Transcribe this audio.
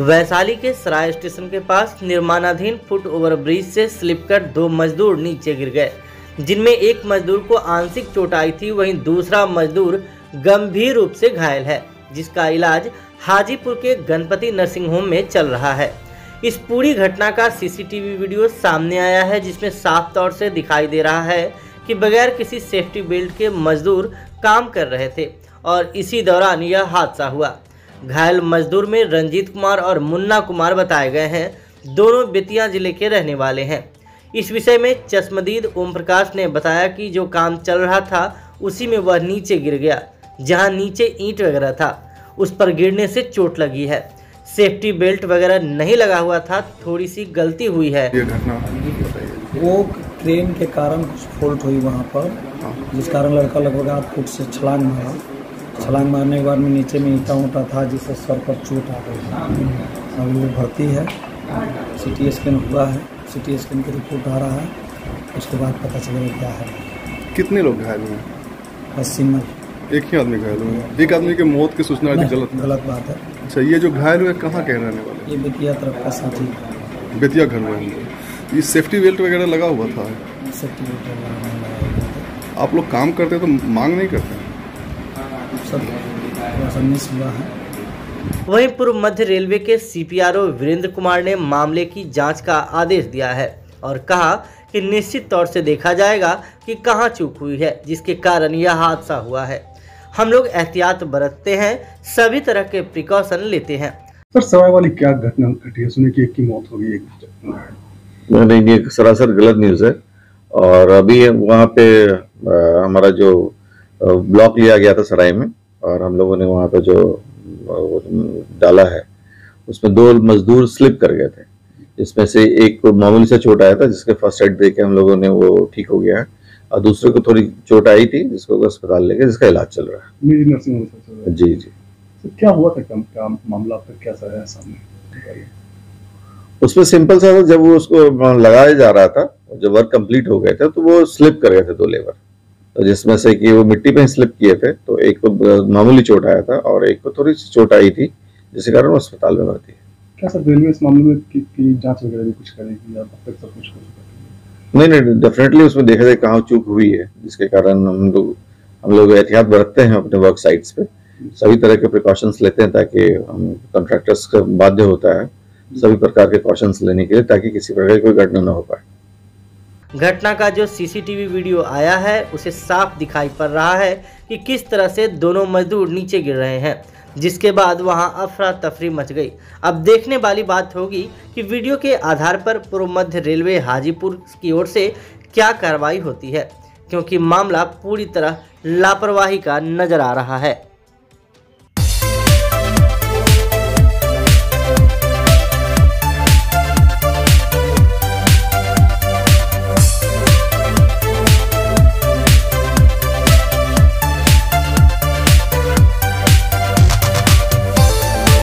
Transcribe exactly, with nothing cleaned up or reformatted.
वैशाली के सराय स्टेशन के पास निर्माणाधीन फुट ओवर ब्रिज से स्लिप कर दो मजदूर नीचे गिर गए, जिनमें एक मजदूर को आंशिक चोट आई थी, वहीं दूसरा मजदूर गंभीर रूप से घायल है, जिसका इलाज हाजीपुर के गणपति नर्सिंग होम में चल रहा है। इस पूरी घटना का सीसीटीवी वीडियो सामने आया है, जिसमें साफ तौर से दिखाई दे रहा है कि बगैर किसी सेफ्टी बेल्ट के मजदूर काम कर रहे थे और इसी दौरान यह हादसा हुआ। घायल मजदूर में रंजीत कुमार और मुन्ना कुमार बताए गए हैं। दोनों बेतिया जिले के रहने वाले हैं। इस विषय में चश्मदीद ओम प्रकाश ने बताया कि जो काम चल रहा था उसी में वह नीचे गिर गया, जहां नीचे ईंट वगैरह था, उस पर गिरने से चोट लगी है। सेफ्टी बेल्ट वगैरह नहीं लगा हुआ था, थोड़ी सी गलती हुई है। ये घटना वो क्रेन के कारण कुछ फॉल्ट हुई वहाँ पर, जिस कारण लड़का लगभग आठ फुट से छलांग मारा। छलांग मारने के बाद में नीचे में ईंटा ऊँटा था, जिससे सर पर चोट आ गई। अभी वो भर्ती है, सीटी स्कैन हुआ है, सीटी स्कैन की रिपोर्ट आ रहा है, उसके बाद पता चलेगा क्या है। कितने लोग घायल हुए? बस सिंगल एक ही आदमी घायल हुए। एक आदमी की मौत की सूचना गलत गलत बात है। अच्छा, ये जो घायल हुए कहाँ के रहने वाले? ये बेतिया तरफ का साथी, बेतिया घर में। ये सेफ्टी बेल्ट वगैरह लगा हुआ था? सेफ्टी बेल्ट लगा। आप लोग काम करते तो मांग नहीं करते? सब मिस हुआ है। वहीं पूर्व मध्य रेलवे के सीपीआरओ वीरेंद्र कुमार ने मामले की जांच का आदेश दिया है और कहा कि निश्चित तौर से देखा जाएगा कि कहां चूक हुई है, जिसके कारण यह हादसा हुआ है। हम लोग एहतियात बरतते हैं, सभी तरह के प्रिकॉशन लेते हैं। सर, सराय वाली क्या घटना घटी है? सुने कि एक की मौत हो गई, एक नहीं, ये सरासर गलत न्यूज़ है। और अभी वहाँ पे आ, हमारा जो ब्लॉक लिया गया था सराय में, और हम लोगों ने वहाँ पे जो डाला है उसमें दो मजदूर स्लिप कर गए थे, जिसमें से एक को मामूली सा चोट आया था, जिसके फर्स्ट एड दे के हम लोगों ने वो ठीक हो गया है, और दूसरे को थोड़ी चोट आई थी, जिसको अस्पताल लेके जिसका इलाज चल रहा है। Nursing home. जी जी। तो क्या हुआ था? क्या, क्या मामला अब तक कैसा है सामने? उसमें सिंपल सा था, जब वो उसको लगाया जा रहा था, जब वर्क कंप्लीट हो गए थे तो वो स्लिप कर गए थे दो लेबर, तो जिसमें से कि वो मिट्टी पे स्लिप किए थे, तो एक को मामूली चोट आया था और एक को थोड़ी सी चोट आई थी, जिसके कारण वो अस्पताल में भर्ती है। क्या सर रेलवे इस मामले में की, की जांच वगैरह भी कुछ करेगी या अब तक सब कुछ हो चुका है? नहीं नहीं, डेफिनेटली उसमें देखा जाए कहाँ चूक हुई है, जिसके कारण हम लोग हम लोग एहतियात बरतते हैं अपने वर्क साइट्स पे, सभी तरह के प्रिकॉशंस लेते हैं, ताकि हम कॉन्ट्रैक्टर्स का बाध्य होता है सभी प्रकार के कॉशंस लेने के लिए, ताकि किसी प्रकार की कोई घटना न हो पाए। घटना का जो सीसीटीवी वीडियो आया है उसे साफ दिखाई पड़ रहा है कि किस तरह से दोनों मजदूर नीचे गिर रहे हैं, जिसके बाद वहां अफरा तफरी मच गई। अब देखने वाली बात होगी कि वीडियो के आधार पर पूर्व मध्य रेलवे हाजीपुर की ओर से क्या कार्रवाई होती है, क्योंकि मामला पूरी तरह लापरवाही का नजर आ रहा है।